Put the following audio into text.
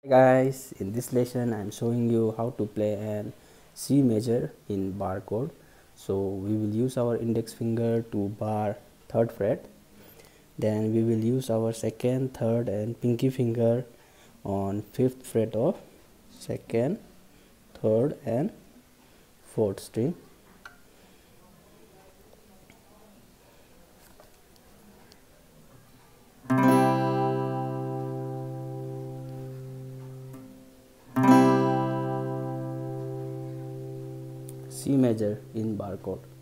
Hey guys, in this lesson I am showing you how to play an C major in bar chord. So we will use our index finger to bar 3rd fret, then we will use our 2nd, 3rd and pinky finger on 5th fret of 2nd, 3rd and 4th string. C major in bar chord.